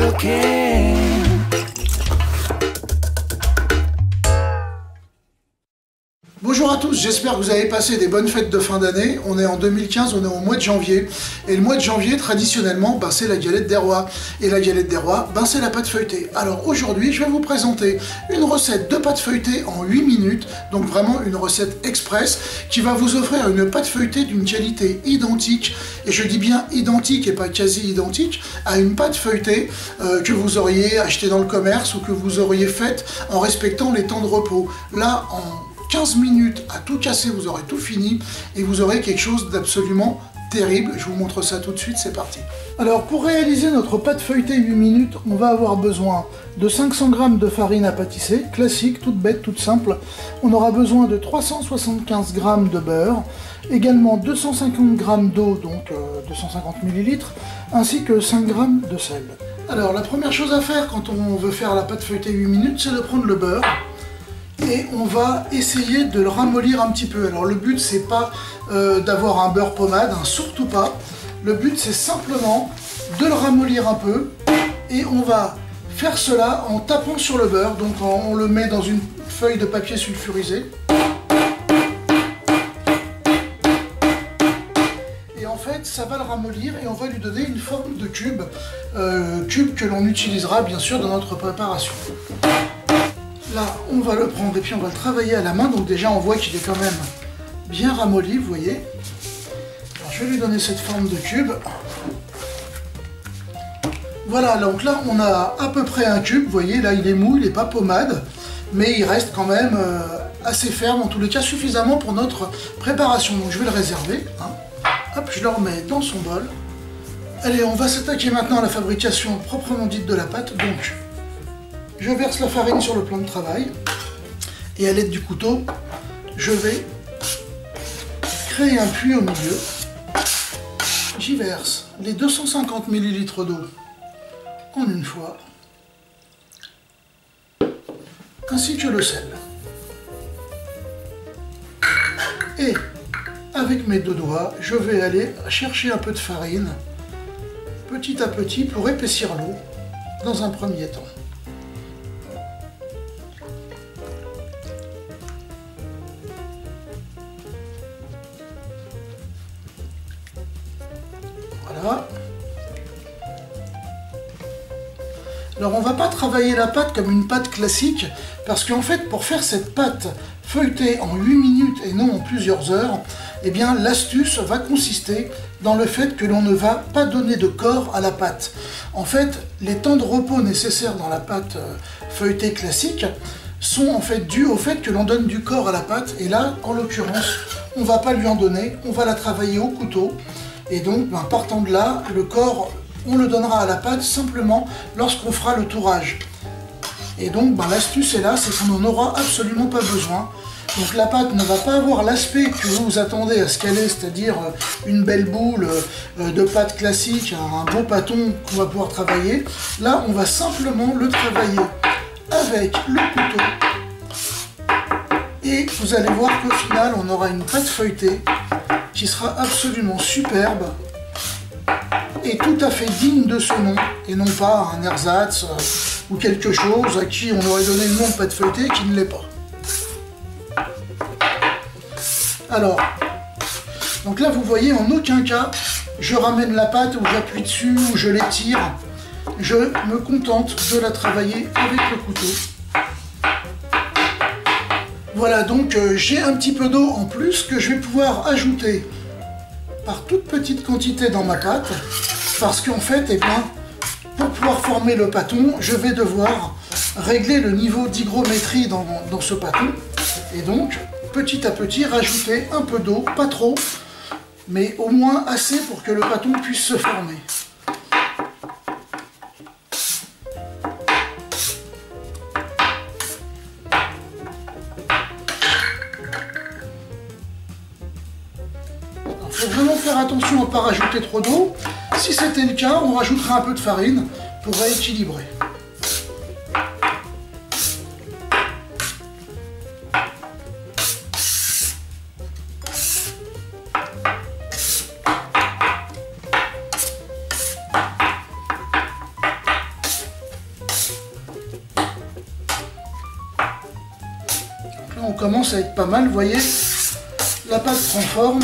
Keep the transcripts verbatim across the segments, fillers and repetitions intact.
looking. Bonjour à tous, j'espère que vous avez passé des bonnes fêtes de fin d'année. On est en deux mille quinze, on est au mois de janvier. Et le mois de janvier, traditionnellement, ben, c'est la galette des rois. Et la galette des rois, ben, c'est la pâte feuilletée. Alors aujourd'hui, je vais vous présenter une recette de pâte feuilletée en huit minutes. Donc vraiment une recette express qui va vous offrir une pâte feuilletée d'une qualité identique. Et je dis bien identique et pas quasi identique à une pâte feuilletée euh, que vous auriez achetée dans le commerce ou que vous auriez faite en respectant les temps de repos. Là, en quinze minutes à tout casser, vous aurez tout fini et vous aurez quelque chose d'absolument terrible. Je vous montre ça tout de suite, c'est parti. Alors pour réaliser notre pâte feuilletée huit minutes, on va avoir besoin de cinq cents grammes de farine à pâtisser, classique, toute bête, toute simple. On aura besoin de trois cent soixante-quinze grammes de beurre, également deux cent cinquante grammes d'eau, donc euh, deux cent cinquante millilitres, ainsi que cinq grammes de sel. Alors la première chose à faire quand on veut faire la pâte feuilletée huit minutes, c'est de prendre le beurre. Et on va essayer de le ramollir un petit peu. Alors le but c'est pas euh, d'avoir un beurre pommade, hein, surtout pas. Le but c'est simplement de le ramollir un peu. Et on va faire cela en tapant sur le beurre. Donc on le met dans une feuille de papier sulfurisé. Et en fait ça va le ramollir et on va lui donner une forme de cube. Euh, cube que l'on utilisera bien sûr dans notre préparation. Là, on va le prendre et puis on va le travailler à la main. Donc déjà, on voit qu'il est quand même bien ramolli, vous voyez. Alors, je vais lui donner cette forme de cube. Voilà, donc là, on a à peu près un cube. Vous voyez, là, il est mou, il n'est pas pommade. Mais il reste quand même euh, assez ferme, en tous les cas, suffisamment pour notre préparation. Donc je vais le réserver. Hein. Hop, je le remets dans son bol. Allez, on va s'attaquer maintenant à la fabrication proprement dite de la pâte. Donc, je verse la farine sur le plan de travail et à l'aide du couteau, je vais créer un puits au milieu. J'y verse les deux cent cinquante millilitres d'eau en une fois, ainsi que le sel. Et avec mes deux doigts, je vais aller chercher un peu de farine, petit à petit, pour épaissir l'eau dans un premier temps. Voilà. Alors on ne va pas travailler la pâte comme une pâte classique parce qu'en fait pour faire cette pâte feuilletée en huit minutes et non en plusieurs heures, eh bien l'astuce va consister dans le fait que l'on ne va pas donner de corps à la pâte. En fait, les temps de repos nécessaires dans la pâte feuilletée classique sont en fait dus au fait que l'on donne du corps à la pâte et là, en l'occurrence, on ne va pas lui en donner, on va la travailler au couteau. Et donc, ben, partant de là, le corps, on le donnera à la pâte simplement lorsqu'on fera le tourage. Et donc, ben, l'astuce est là, c'est qu'on n'en aura absolument pas besoin. Donc la pâte ne va pas avoir l'aspect que vous vous attendez à ce qu'elle est, c'est-à-dire une belle boule de pâte classique, un beau pâton qu'on va pouvoir travailler. Là, on va simplement le travailler avec le couteau. Et vous allez voir qu'au final, on aura une pâte feuilletée qui sera absolument superbe et tout à fait digne de ce nom, et non pas un ersatz euh, ou quelque chose à qui on aurait donné le nom de pâte feuilletée qui ne l'est pas. Alors, donc là vous voyez, en aucun cas je ramène la pâte ou j'appuie dessus ou je l'étire, je me contente de la travailler avec le couteau. Voilà, donc euh, j'ai un petit peu d'eau en plus que je vais pouvoir ajouter par toute petite quantité dans ma pâte, parce qu'en fait, eh bien, pour pouvoir former le pâton, je vais devoir régler le niveau d'hygrométrie dans, dans ce pâton, et donc petit à petit rajouter un peu d'eau, pas trop, mais au moins assez pour que le pâton puisse se former. Il faut vraiment faire attention à ne pas rajouter trop d'eau. Si c'était le cas, on rajoutera un peu de farine pour rééquilibrer. on commence à être pas mal, vous voyez, la pâte prend forme.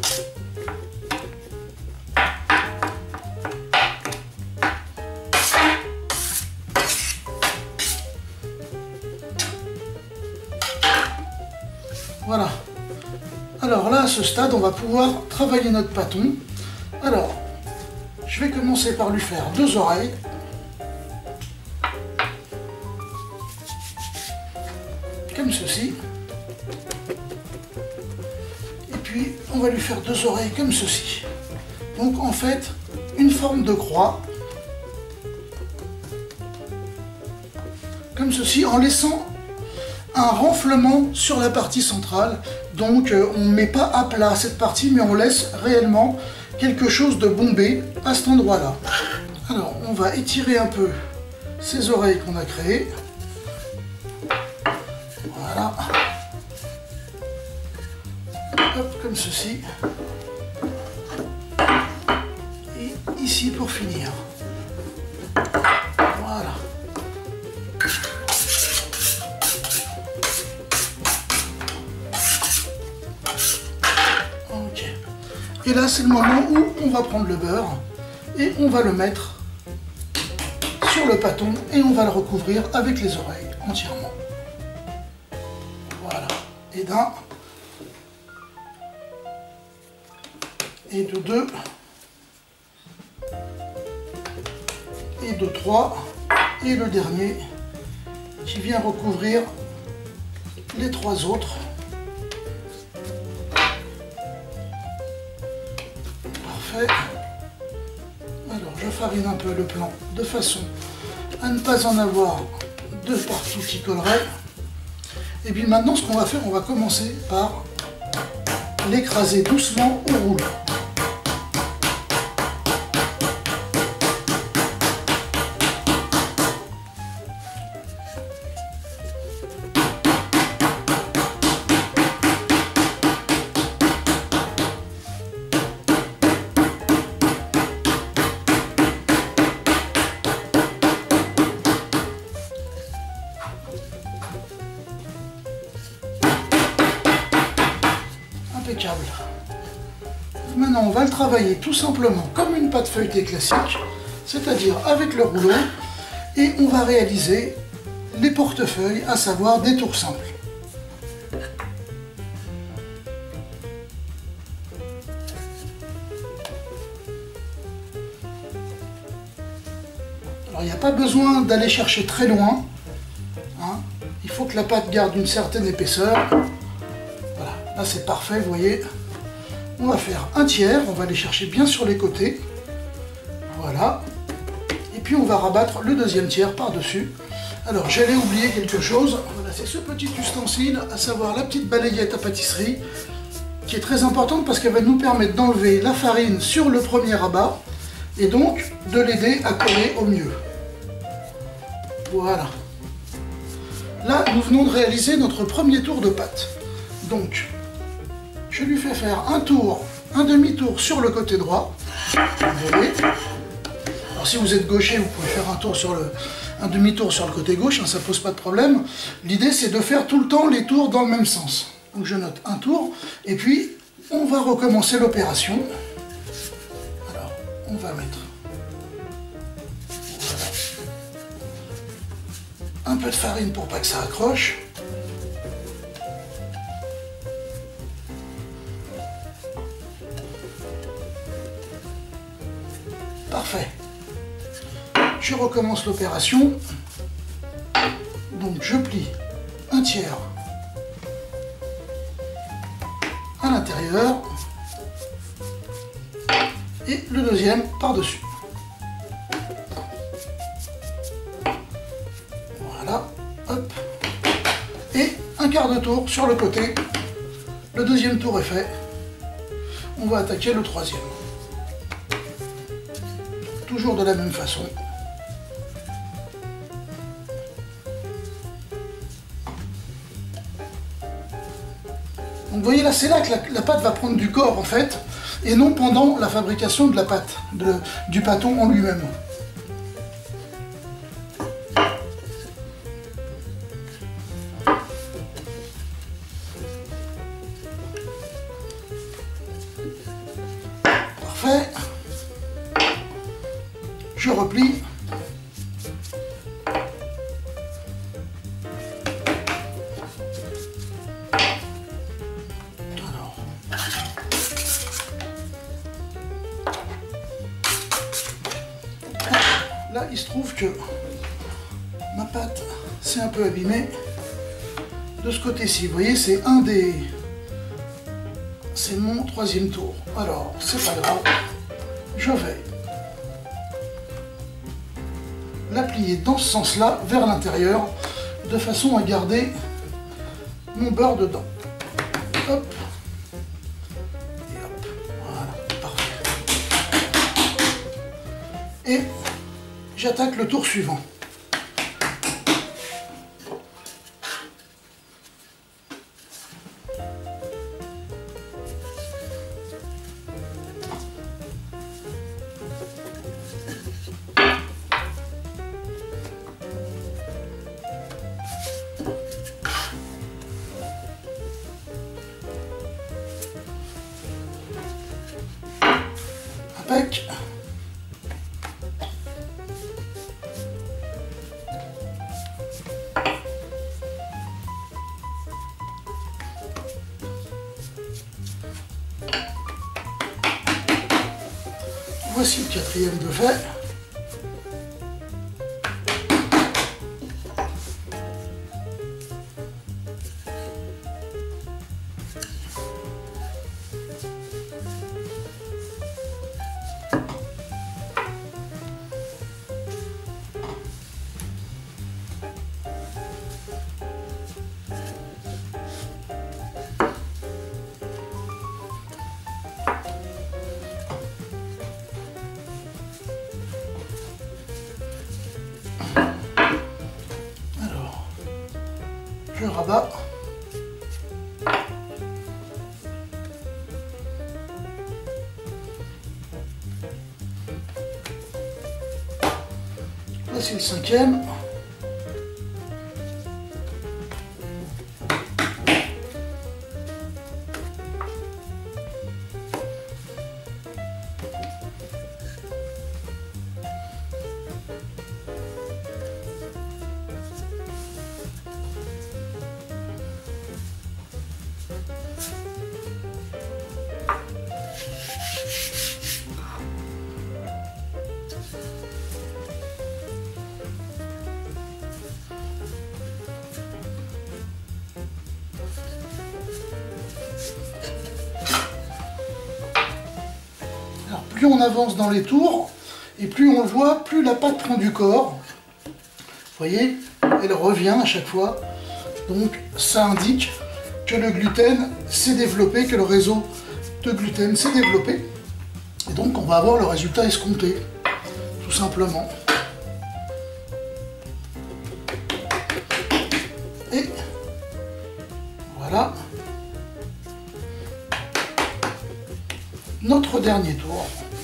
Voilà. Alors là, à ce stade, on va pouvoir travailler notre pâton. Alors, je vais commencer par lui faire deux oreilles. Comme ceci. Et puis, on va lui faire deux oreilles comme ceci. Donc, en fait, une forme de croix. Comme ceci, en laissant un renflement sur la partie centrale. Donc euh, on ne met pas à plat cette partie, mais on laisse réellement quelque chose de bombé à cet endroit-là. Alors on va étirer un peu ces oreilles qu'on a créées. Voilà. Hop, comme ceci. Et ici pour finir. Voilà. Et là, c'est le moment où on va prendre le beurre et on va le mettre sur le pâton et on va le recouvrir avec les oreilles entièrement. Voilà. Et d'un. Et de deux. Et de trois. Et le dernier qui vient recouvrir les trois autres. Alors je farine un peu le plan de façon à ne pas en avoir de partout qui collerait. Et puis maintenant ce qu'on va faire, on va commencer par l'écraser doucement au rouleau. Impeccable. Maintenant, on va le travailler tout simplement comme une pâte feuilletée classique, c'est-à-dire avec le rouleau, et on va réaliser les portefeuilles, à savoir des tours simples. Alors, il n'y a pas besoin d'aller chercher très loin, hein. Il faut que la pâte garde une certaine épaisseur. Là c'est parfait, vous voyez. On va faire un tiers, on va aller chercher bien sur les côtés. Voilà. Et puis on va rabattre le deuxième tiers par-dessus. Alors j'allais oublier quelque chose. Voilà, c'est ce petit ustensile, à savoir la petite balayette à pâtisserie, qui est très importante parce qu'elle va nous permettre d'enlever la farine sur le premier rabat et donc de l'aider à coller au mieux. Voilà. Là, nous venons de réaliser notre premier tour de pâte. Donc, je lui fais faire un tour, un demi-tour sur le côté droit. Vous voyez. Alors si vous êtes gaucher, vous pouvez faire un tour sur le, un demi-tour sur le côté gauche, hein, ça pose pas de problème. L'idée c'est de faire tout le temps les tours dans le même sens. Donc je note un tour, et puis on va recommencer l'opération. Alors, on va mettre voilà, un peu de farine pour pas que ça accroche. Parfait. Je recommence l'opération. Donc je plie un tiers à l'intérieur et le deuxième par-dessus. Voilà, hop. Et un quart de tour sur le côté. Le deuxième tour est fait. On va attaquer le troisième. Toujours de la même façon. Donc vous voyez là, c'est là que la, la pâte va prendre du corps en fait, et non pendant la fabrication de la pâte, de, du pâton en lui-même. je replie. Alors. Là, il se trouve que ma pâte s'est un peu abîmée. De ce côté-ci, vous voyez, c'est un des... C'est mon troisième tour. Alors, c'est pas grave. Je vais la plier dans ce sens-là, vers l'intérieur, de façon à garder mon beurre dedans. Hop. Et hop. Voilà, parfait. Et j'attaque le tour suivant. Impec. Voici le quatrième de fait. Je rabats. Voici le cinquième. Plus on avance dans les tours, et plus on le voit, plus la pâte prend du corps. Vous voyez, elle revient à chaque fois. Donc ça indique que le gluten s'est développé, que le réseau de gluten s'est développé. Et donc on va avoir le résultat escompté, tout simplement. Et voilà notre dernier tour.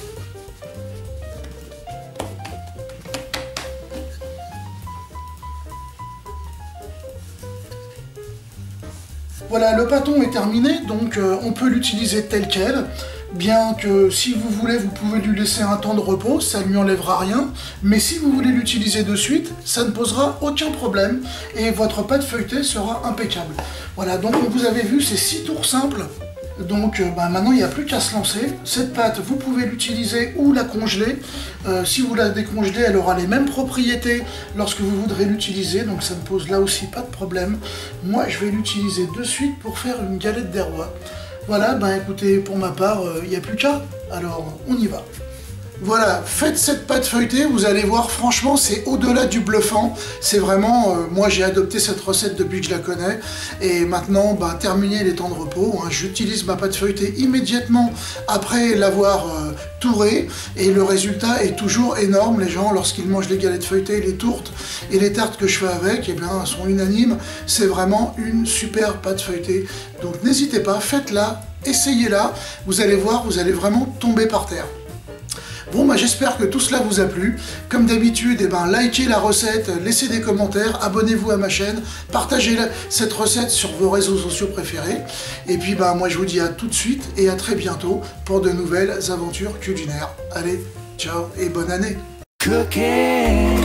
Voilà, le pâton est terminé, donc euh, on peut l'utiliser tel quel, bien que si vous voulez, vous pouvez lui laisser un temps de repos, ça ne lui enlèvera rien, mais si vous voulez l'utiliser de suite, ça ne posera aucun problème, et votre pâte feuilletée sera impeccable. Voilà, donc vous avez vu, c'est six tours simples. Donc euh, bah, maintenant il n'y a plus qu'à se lancer. Cette pâte vous pouvez l'utiliser ou la congeler. Euh, si vous la décongelez, elle aura les mêmes propriétés lorsque vous voudrez l'utiliser, donc ça ne pose là aussi pas de problème. Moi je vais l'utiliser de suite pour faire une galette des rois. Voilà, ben écoutez, pour ma part, il euh, n'y a plus qu'à, alors on y va. Voilà, faites cette pâte feuilletée, vous allez voir, franchement, c'est au-delà du bluffant. C'est vraiment, euh, moi j'ai adopté cette recette depuis que je la connais. Et maintenant, bah, terminé les temps de repos, hein, j'utilise ma pâte feuilletée immédiatement après l'avoir euh, tourée. Et le résultat est toujours énorme. Les gens, lorsqu'ils mangent les galettes feuilletées, les tourtes et les tartes que je fais avec, eh bien, sont unanimes. C'est vraiment une super pâte feuilletée. Donc n'hésitez pas, faites-la, essayez-la. Vous allez voir, vous allez vraiment tomber par terre. Bon, bah, j'espère que tout cela vous a plu. Comme d'habitude, eh ben, likez la recette, laissez des commentaires, abonnez-vous à ma chaîne, partagez cette recette sur vos réseaux sociaux préférés. Et puis, bah, moi, je vous dis à tout de suite et à très bientôt pour de nouvelles aventures culinaires. Allez, ciao et bonne année! cooking.